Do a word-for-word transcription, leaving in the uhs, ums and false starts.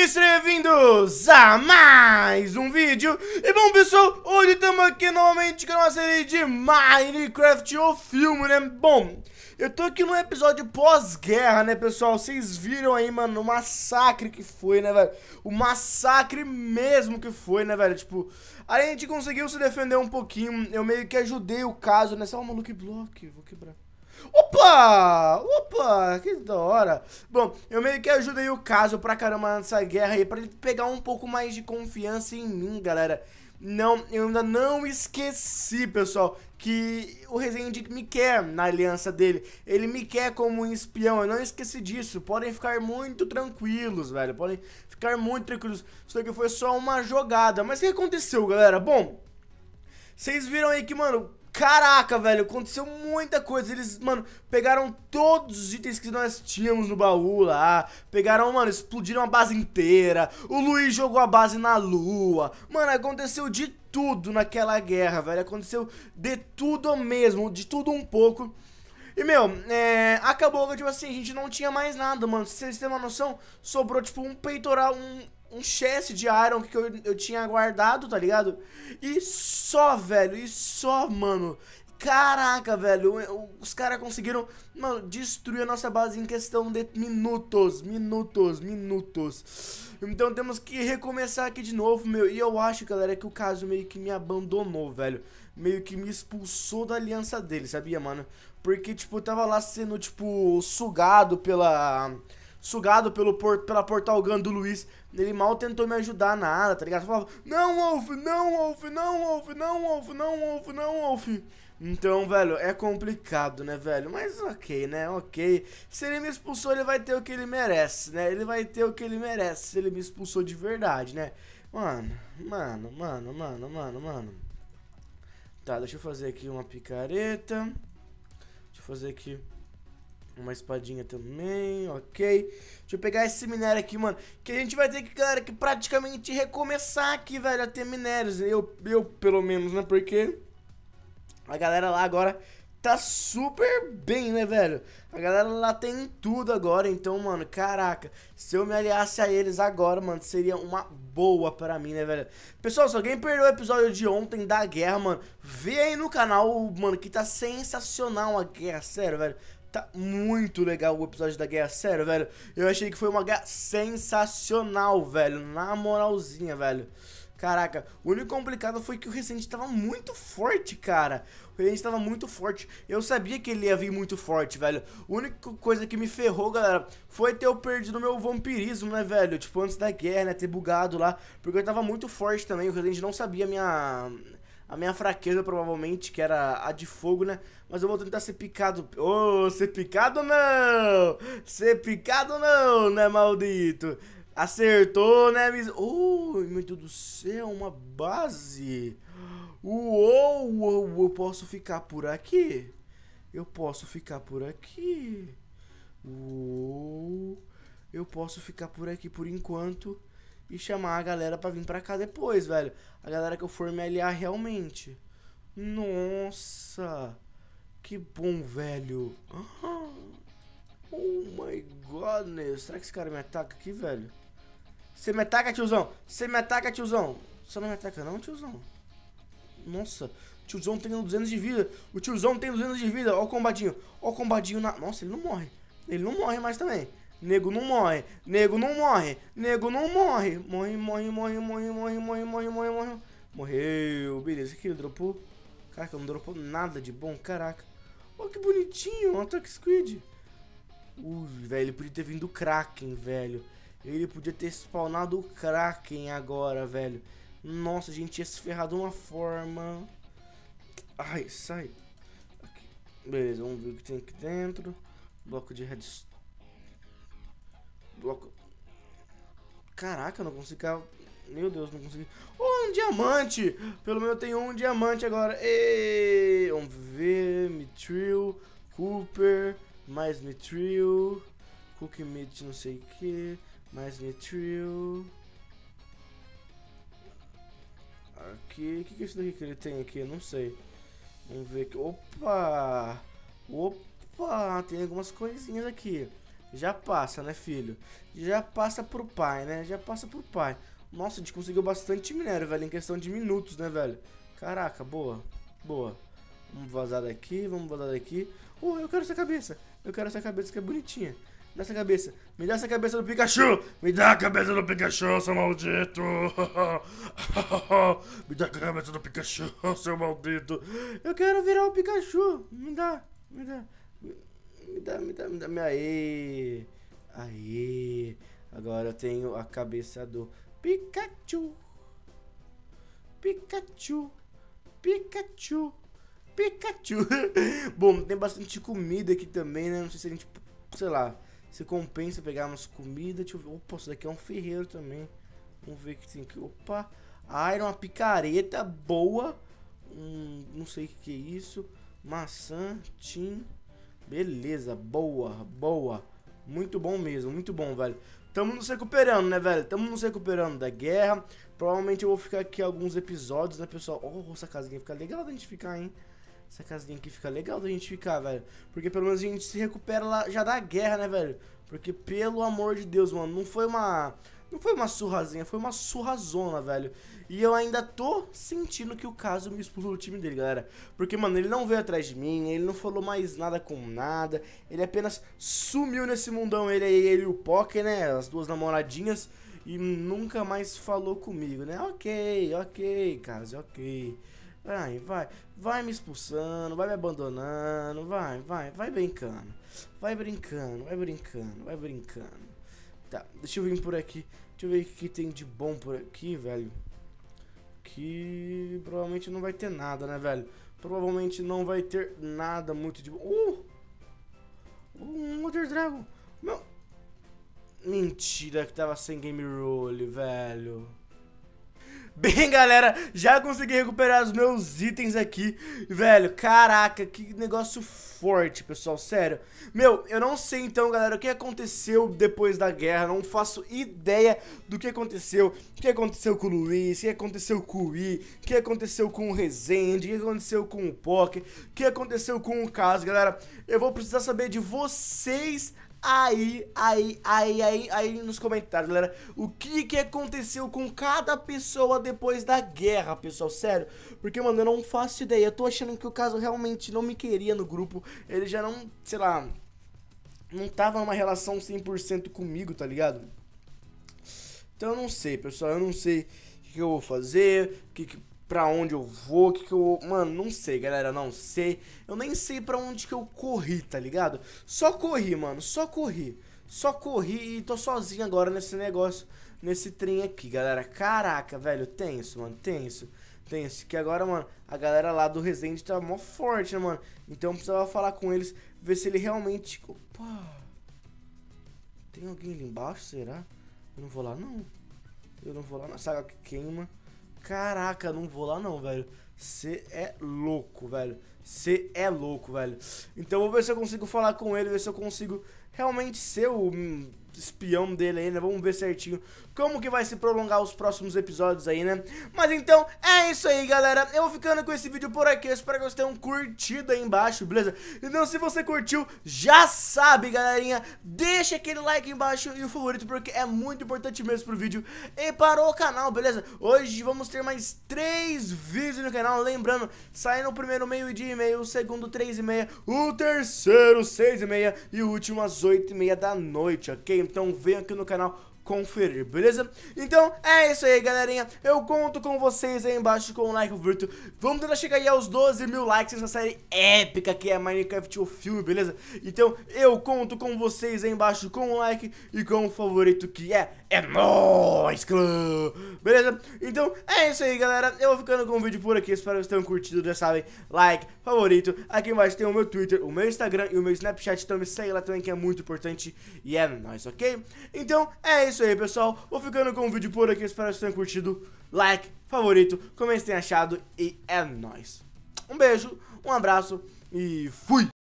aqui, sejam bem-vindos a mais um vídeo. E bom, pessoal, hoje estamos aqui novamente com a nossa série de Minecraft, o filme, né? Bom, eu tô aqui num episódio pós-guerra, né, pessoal? Vocês viram aí, mano, o massacre que foi, né, velho? O massacre mesmo que foi, né, velho? Tipo, a gente conseguiu se defender um pouquinho. Eu meio que ajudei o caso, né? Só uma Lucky Block, vou quebrar. Opa! Opa! Que da hora! Bom, eu meio que ajudei o caso pra caramba nessa guerra aí, pra ele pegar um pouco mais de confiança em mim, galera. Não, eu ainda não esqueci, pessoal, que o Resende me quer na aliança dele. Ele me quer como um espião, eu não esqueci disso. Podem ficar muito tranquilos, velho. Podem ficar muito tranquilos. Isso aqui foi só uma jogada. Mas o que aconteceu, galera? Bom, vocês viram aí que, mano... Caraca, velho, aconteceu muita coisa. Eles, mano, pegaram todos os itens que nós tínhamos no baú lá. Pegaram, mano, explodiram a base inteira. O Luiz jogou a base na lua. Mano, aconteceu de tudo naquela guerra, velho. Aconteceu de tudo mesmo, de tudo um pouco. E, meu, é, acabou que, tipo assim, a gente não tinha mais nada, mano. Se vocês têm uma noção, sobrou, tipo, um peitoral, um... um chest de iron que eu, eu tinha guardado, tá ligado? E só, velho, e só, mano. Caraca, velho, os caras conseguiram, mano, destruir a nossa base em questão de minutos, minutos, minutos. Então temos que recomeçar aqui de novo, meu. E eu acho, galera, que o caso meio que me abandonou, velho. Meio que me expulsou da aliança dele, sabia, mano? Porque, tipo, eu tava lá sendo, tipo, sugado pela... Sugado pelo por, pela Portal Gun do Luiz. Ele mal tentou me ajudar nada, tá ligado? Falava, não, Wolf, não, Wolf, não, Wolf, não, Wolf, não, Wolf, não, Wolf. Então, velho, é complicado, né, velho? Mas ok, né, ok. Se ele me expulsou, ele vai ter o que ele merece, né? Ele vai ter o que ele merece, se ele me expulsou de verdade, né? Mano, mano, mano, mano, mano, mano. Tá, deixa eu fazer aqui uma picareta. Deixa eu fazer aqui uma espadinha também, ok. Deixa eu pegar esse minério aqui, mano. Que a gente vai ter que, galera, que praticamente recomeçar aqui, velho, a ter minérios. Eu, eu pelo menos, né, porque a galera lá agora tá super bem, né, velho? A galera lá tem tudo agora, então, mano, caraca. Se eu me aliasse a eles agora, mano, seria uma boa pra mim, né, velho? Pessoal, se alguém perdeu o episódio de ontem da guerra, mano, vê aí no canal, mano, que tá sensacional a guerra, sério, velho. Tá muito legal o episódio da guerra, sério, velho. Eu achei que foi uma guerra sensacional, velho. Na moralzinha, velho. Caraca, o único complicado foi que o Resende tava muito forte, cara. O Resende tava muito forte. Eu sabia que ele ia vir muito forte, velho. A única coisa que me ferrou, galera, foi ter eu perdido meu vampirismo, né, velho? Tipo, antes da guerra, né, ter bugado lá. Porque eu tava muito forte também. O Resende não sabia a minha... A minha fraqueza, provavelmente, que era a de fogo, né? Mas eu vou tentar ser picado. Ô, oh, ser picado não! Ser picado não, né, maldito? Acertou, né, mis... Oh, meu Deus do céu, uma base. Uou, uou, eu posso ficar por aqui? Eu posso ficar por aqui? Uou, eu posso ficar por aqui por enquanto. E chamar a galera pra vir pra cá depois, velho. A galera que eu for me aliar realmente. Nossa. Que bom, velho. Oh my godness. Será que esse cara me ataca aqui, velho? Você me ataca, tiozão? Você me ataca, tiozão? Você não me ataca não, tiozão? Nossa. O tiozão tem duzentos de vida. O tiozão tem duzentos de vida. Ó o combadinho. Ó o combadinho na... Nossa, ele não morre. Ele não morre mais também. Nego não morre, nego não morre, nego não morre. Morre, morre, morre, morre, morre, morre, morre, morre, morre. Morreu, beleza, aqui dropou. Caraca, não dropou nada de bom, caraca. Olha que bonitinho, um Attack Squid. Ui, velho, ele podia ter vindo o Kraken, velho. Ele podia ter spawnado o Kraken agora, velho. Nossa, a gente ia se ferrar de uma forma. Ai, sai. Aqui. Beleza, vamos ver o que tem aqui dentro. Bloco de redstone. Bloco. Caraca, eu não consegui. Meu Deus, não consegui. Oh, um diamante! Pelo menos eu tenho um diamante agora. Ei, vamos ver. Mithril, Cooper, mais Mithril, Cookie Meat, não sei o que. Mais Mithril. Aqui. O que, que é isso daqui que ele tem aqui? Eu não sei. Vamos ver aqui. Opa! Opa! Tem algumas coisinhas aqui. Já passa, né, filho? Já passa pro pai, né? Já passa pro pai. Nossa, a gente conseguiu bastante minério, velho, em questão de minutos, né, velho? Caraca, boa, boa. Vamos vazar daqui, vamos vazar daqui. Oh, eu quero essa cabeça. Eu quero essa cabeça que é bonitinha. Me dá essa cabeça. Me dá essa cabeça do Pikachu. Me dá a cabeça do Pikachu, seu maldito. Me dá a cabeça do Pikachu, seu maldito. Eu quero virar o Pikachu. Me dá, me dá. Me dá, me dá, me dá. Me aê. Aê. Agora eu tenho a cabeça do Pikachu. Pikachu. Pikachu. Pikachu. Bom, tem bastante comida aqui também, né? Não sei se a gente, sei lá, se compensa pegarmos comida. Deixa eu ver. Opa, isso daqui é um ferreiro também. Vamos ver o que tem aqui. Opa. Ah, era uma picareta boa. Hum, não sei o que, que é isso. Maçã, tim. Beleza, boa, boa. Muito bom mesmo, muito bom, velho. Tamo nos recuperando, né, velho? Tamo nos recuperando da guerra. Provavelmente eu vou ficar aqui alguns episódios, né, pessoal? Oh, essa casinha fica legal da gente ficar, hein? Essa casinha aqui fica legal da gente ficar, velho. Porque pelo menos a gente se recupera lá já da guerra, né, velho? Porque, pelo amor de Deus, mano, não foi uma... Não foi uma surrazinha, foi uma surrazona, velho. E eu ainda tô sentindo que o caso me expulsou do time dele, galera. Porque, mano, ele não veio atrás de mim, ele não falou mais nada com nada. Ele apenas sumiu nesse mundão, ele, ele e o Poké, né, as duas namoradinhas. E nunca mais falou comigo, né? Ok, ok, caso, ok. Vai, vai, vai me expulsando, vai me abandonando, vai, vai, vai brincando. Vai brincando, vai brincando, vai brincando. Tá, deixa eu vir por aqui. Deixa eu ver o que tem de bom por aqui, velho. Que provavelmente não vai ter nada, né, velho? Provavelmente não vai ter nada muito de bom. Uh! Um Water Dragon. Meu... Mentira que tava sem game roll, velho. Bem, galera, já consegui recuperar os meus itens aqui, velho, caraca, que negócio forte, pessoal, sério. Meu, eu não sei então, galera, o que aconteceu depois da guerra, não faço ideia do que aconteceu. O que aconteceu com o Luiz, o que aconteceu com o I, o que aconteceu com o Resende, o que aconteceu com o Poké, o que aconteceu com o Caso, galera. Eu vou precisar saber de vocês Aí, aí, aí, aí, aí nos comentários, galera, o que que aconteceu com cada pessoa depois da guerra, pessoal, sério. Porque, mano, eu não faço ideia, eu tô achando que o Caso realmente não me queria no grupo. Ele já não, sei lá, não tava numa relação cem por cento comigo, tá ligado? Então eu não sei, pessoal, eu não sei o que, que eu vou fazer, o que que... Pra onde eu vou, o que que eu... Mano, não sei, galera, não sei. Eu nem sei pra onde que eu corri, tá ligado? Só corri, mano, só corri. Só corri e tô sozinho agora nesse negócio, nesse trem aqui, galera. Caraca, velho, tenso, mano, tenso. Tenso, que agora, mano, a galera lá do Resende tá mó forte, né, mano? Então eu precisava falar com eles, ver se ele realmente... Opa! Tem alguém ali embaixo, será? Eu não vou lá, não. Eu não vou lá na saga que queima. Caraca, não vou lá não, velho. Você é louco, velho. Você é louco, velho. Então eu vou ver se eu consigo falar com ele, ver se eu consigo realmente ser o hum, espião dele aí, né? Vamos ver certinho como que vai se prolongar os próximos episódios aí, né? Mas então, é isso aí, galera. Eu vou ficando com esse vídeo por aqui. Eu espero que vocês tenham curtido aí embaixo, beleza? Então, se você curtiu, já sabe, galerinha, deixa aquele like embaixo e o favorito, porque é muito importante mesmo pro vídeo e para o canal, beleza? Hoje vamos ter mais três vídeos no canal. Lembrando, saindo o primeiro meio-dia e meia, o segundo três e meia, o terceiro seis e meia e o último às oito e meia da noite, ok? Então vem aqui no canal conferir, beleza? Então é isso aí, galerinha. Eu conto com vocês aí embaixo com o like favorito. Vamos tentar chegar aí aos doze mil likes nessa série épica que é Minecraft o filme, beleza? Então eu conto com vocês aí embaixo com o like e com o favorito, que é É nóis, clã! Beleza? Então é isso aí, galera. Eu vou ficando com o vídeo por aqui. Espero que vocês tenham curtido. Já sabem, like, favorito. Aqui embaixo tem o meu Twitter, o meu Instagram e o meu Snapchat. Então me segue lá também, que é muito importante. E é nóis, ok? Então é isso aí, pessoal. Vou ficando com o vídeo por aqui. Espero que vocês tenham curtido. Like, favorito, como vocês têm achado. E é nóis. Um beijo, um abraço e fui!